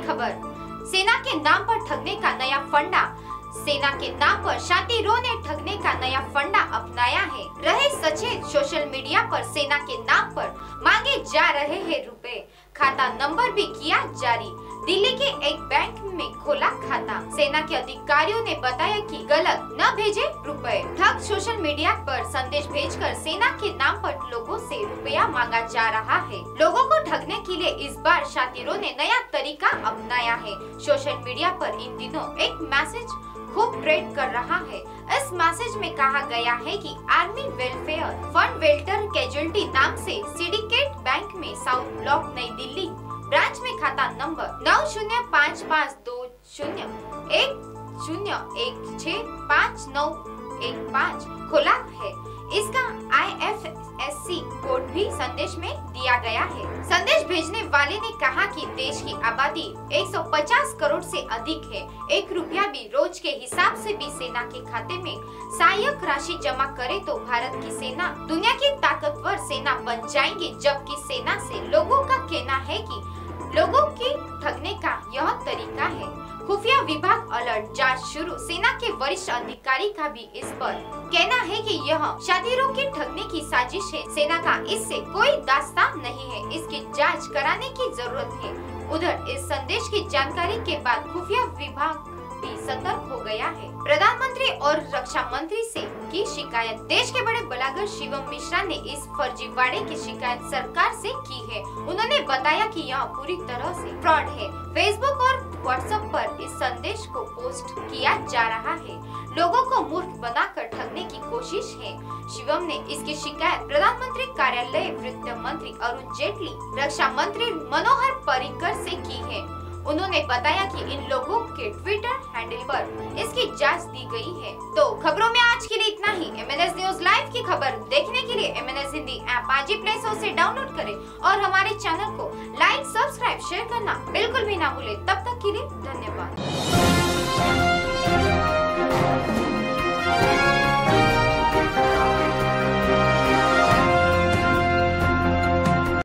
खबर, सेना के नाम पर ठगने का नया फंडा। सेना के नाम पर शातिरों ने ठगने का नया फंडा अपनाया है। रहे सचेत, सोशल मीडिया पर सेना के नाम पर मांगे जा रहे हैं रुपए। खाता नंबर भी किया जारी। दिल्ली के एक बैंक में खोला खाता। सेना के अधिकारियों ने बताया कि गलत न भेजे रुपए। ठग सोशल मीडिया पर संदेश भेजकर सेना के नाम पर लोगों से रुपया मांगा जा रहा है। लोगों को ठगने के लिए इस बार शातिरों ने नया तरीका अपनाया है। सोशल मीडिया पर इन दिनों एक मैसेज खूब ट्रेंड कर रहा है। इस मैसेज में कहा गया है कि आर्मी वेलफेयर फंड वेल्टर कैजुअलिटी नाम से सिंडिकेट बैंक में साउथ ब्लॉक नई दिल्ली ब्रांच में खाता नंबर 905521016165 खोला है। इसका IFSC कोड भी संदेश में दिया गया है। संदेश भेजने वाले ने कहा कि देश की आबादी 150 करोड़ से अधिक है। 1 रुपया भी रोज के हिसाब से भी सेना के खाते में सहायक राशि जमा करे तो भारत की सेना दुनिया की ताकतवर सेना बन जाएंगे। जबकि सेना से लोगों का कहना है कि लोगों की ठगने का यह तरीका है। खुफिया विभाग अलर्ट, जांच शुरू। सेना के वरिष्ठ अधिकारी का भी इस पर कहना है कि यह शातिरों की ठगने की साजिश है। सेना का इससे कोई दास्तां नहीं है, इसकी जांच कराने की जरूरत है। उधर इस संदेश की जानकारी के बाद खुफिया विभाग भी सतर्क हो गया है। प्रधानमंत्री और रक्षा मंत्री से की शिकायत। देश के बड़े ब्लॉगर शिवम मिश्रा ने इस फर्जीवाड़े की शिकायत सरकार से की है। उन्होंने बताया कि यह पूरी तरह से फ्रॉड है। फेसबुक और व्हाट्सएप पर इस संदेश को पोस्ट किया जा रहा है। लोगों को मूर्ख बनाकर ठगने की कोशिश है। शिवम ने इसकी शिकायत प्रधानमंत्री कार्यालय, वित्त मंत्री अरुण जेटली, रक्षा मंत्री मनोहर पर्रिकर से की है। उन्होंने बताया कि इन लोगों के ट्विटर हैंडल पर इसकी जांच दी गई है। तो खबरों में आज के लिए इतना ही। MNS न्यूज लाइव की खबर देखने के लिए MNS हिंदी ऐप आज ही प्ले स्टोर से डाउनलोड करें और हमारे चैनल को लाइक, सब्सक्राइब, शेयर करना बिल्कुल भी ना भूले। तब तक के लिए धन्यवाद।